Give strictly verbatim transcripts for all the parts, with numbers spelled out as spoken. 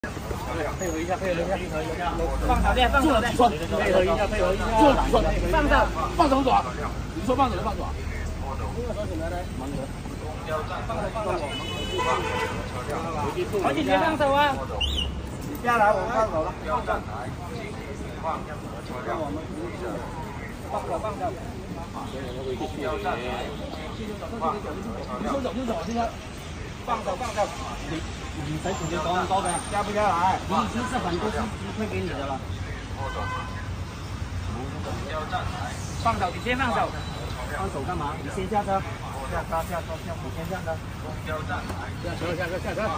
配合一下，配合一下，放手电，放手电，配合一下，配合一下，做做，放手，放手爪，你说放手就放爪。这个手怎么呢？盲盒。放手放手，好几节放手啊！你下来，我们放手了。放手放手。你说走就走，现在放手放手。你你谁直接高高呗？下不下来？你已经是很多次机会给你的了。放手，你先放手。放手干嘛？你先下车。下车下车下车，你先下车。下车下车下车。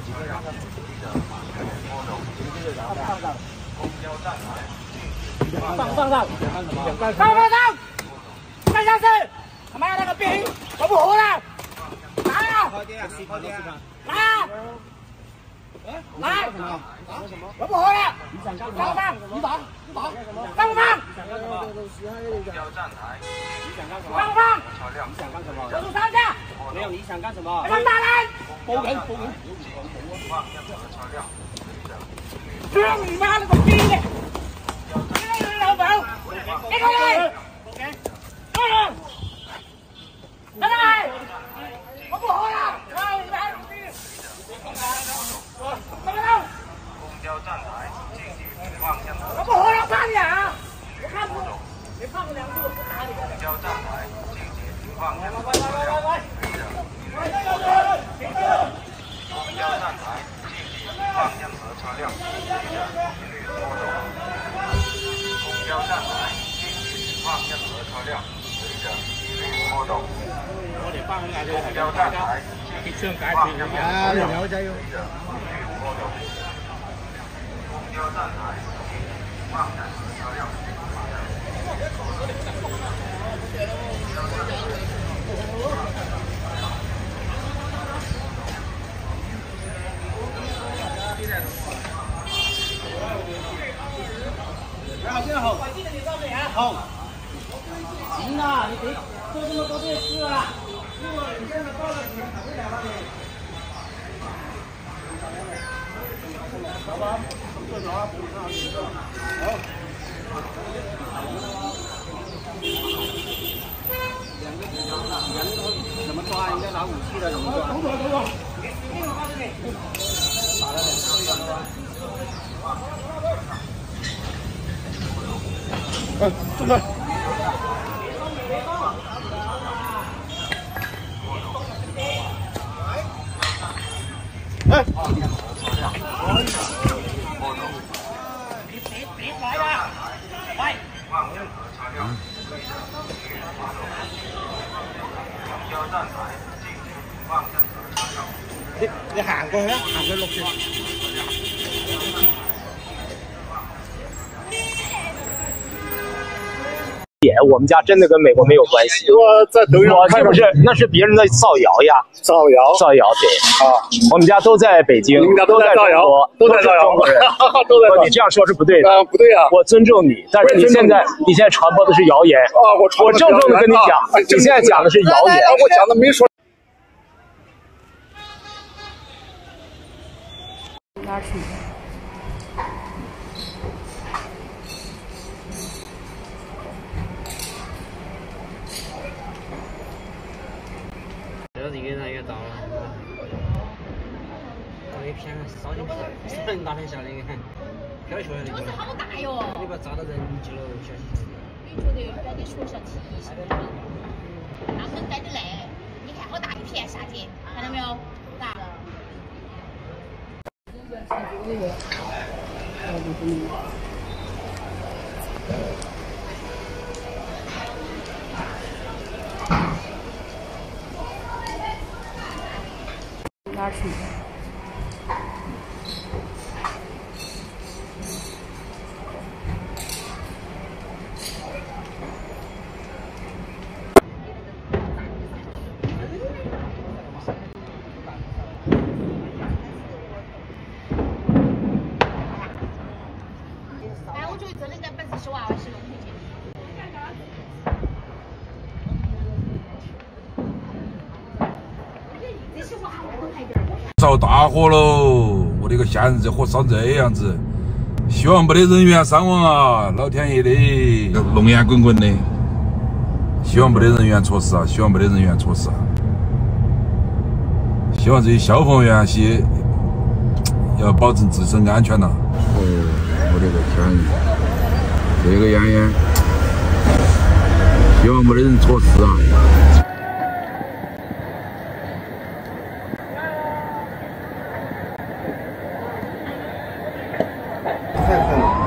放手。放放手。放放手。放下去。他妈那个兵，我不活了。来啊！来啊！来！我不活了！你想干什么？你打！你打！放不放？放不放？你想干什么？手术三下。没有，你想干什么？让打人！报警！报警！去你妈了个逼的！你个老狗！你过来！过来！来来！我不活了！操你妈！怎么弄？公交站台进行方向。我不活了，怕你啊！我看不，你胖个两步，我不打你。公交站台进行方向。来来来来来！公交站台进行方向和车辆随着频率波动。公交站台进行方向和车辆随着频率波动。我哋翻去嗌佢公交站台結商解決嘅啊，有仔喎。公交站台方向和車輛。好，现在好。我记得你照片啊。好。行了，你别做这么多这事啊。如果你现在报了警，跑不了了你。走吧，坐走啊，好。两个人怎么抓？人家拿武器的怎么抓？走走走走。我告诉你，打了两个人。嗯，这个。哎，别别别来了！喂！你你行過去啦，行去綠線。 我们家真的跟美国没有关系。 我在抖音我是不是那是别人的造谣呀？ 造谣， 造谣对啊。我们家都在北京， 你们家都在造谣， 都在造谣， 中国人， 都在。 你这样说是不对的。 啊，不对啊。 我尊重你，但是你现在你现在传播的是谣言。 啊，我我郑重的跟你讲，你现在讲的是谣言。 我讲的没说。 哪去？ 这个越来越大了，搞一片烧点片，烧点大点小的，你看，飘起来的。 这好大哟！ 你把砸到人去了，小心。 你觉得要给学校提一下，他们带的来，你看好大一片下去，看到没有？大的。 哪去？ 哎，我觉得真的在本事是娃娃是龙回去。这些娃娃都来点。 着大火喽！我的个仙人这火烧这样子，希望没得人员伤亡啊！老天爷的，浓烟滚滚的，希望没得人员出事啊！希望没得人员出事啊！希望这些消防员些要保证自身安全呐、啊。哦，我的个天，这个烟烟，希望没得人出事啊！ 太快了，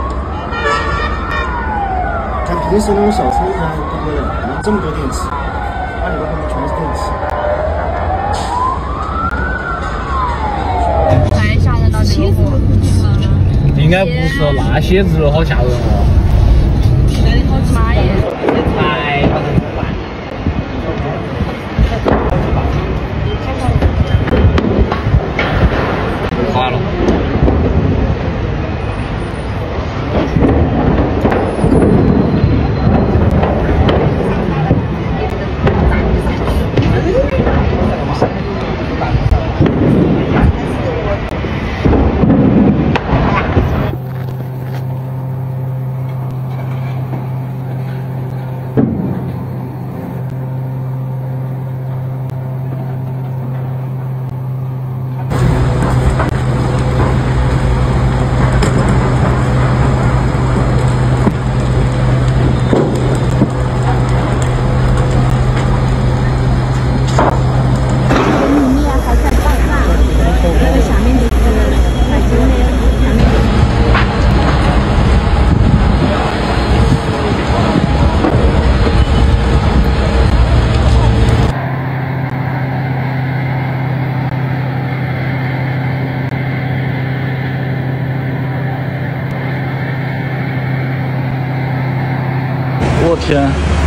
像平时那种小车子啊，不多的，这么多电池，那里边后面全是电池。 太吓人了，这个火。 应该不是那些日好吓人哦。 妈耶！ 太垮了。我天！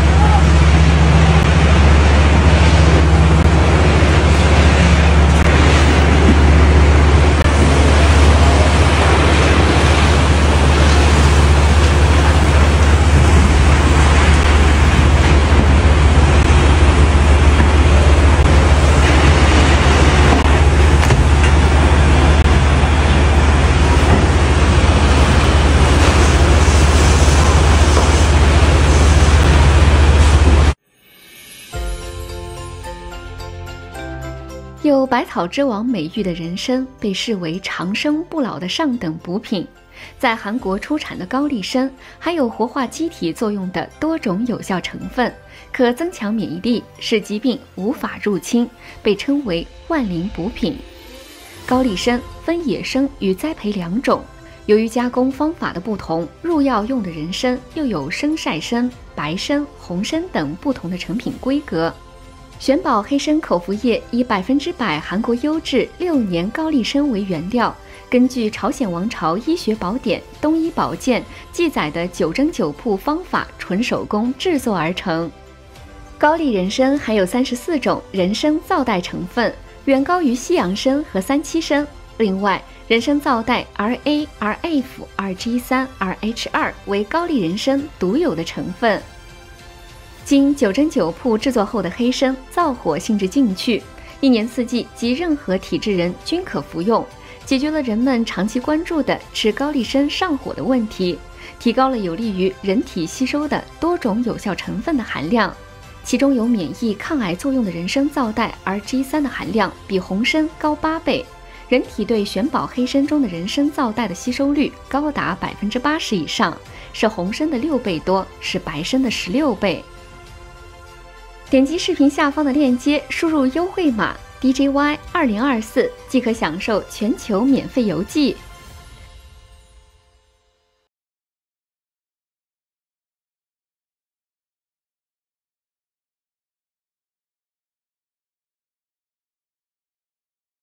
有百草之王美誉的人参被视为长生不老的上等补品，在韩国出产的高丽参含有活化机体作用的多种有效成分，可增强免疫力，使疾病无法入侵，被称为万灵补品。高丽参分野生与栽培两种，由于加工方法的不同，入药用的人参又有生晒参、白参、红参等不同的成品规格。玄宝黑参口服液以百分之百韩国优质六年高丽参为原料，根据朝鲜王朝医学宝典《东医宝鉴》记载的九蒸九铺方法纯手工制作而成。高丽人参含有三十四种人参皂苷成分，远高于西洋参和三七参。另外，人参皂苷 R A、R F、R G 三、R H 二为高丽人参独有的成分。经九蒸九铺制作后的黑参，燥火性质进去，一年四季及任何体质人均可服用，解决了人们长期关注的吃高丽参上火的问题，提高了有利于人体吸收的多种有效成分的含量。其中有免疫抗癌作用的人参皂苷 R G 三 的含量比红参高八倍，人体对玄宝黑参中的人参皂苷的吸收率高达百分之八十以上，是红参的六倍多，是白参的十六倍。点击视频下方的链接，输入优惠码 D J Y 二零二四即可享受全球免费邮寄。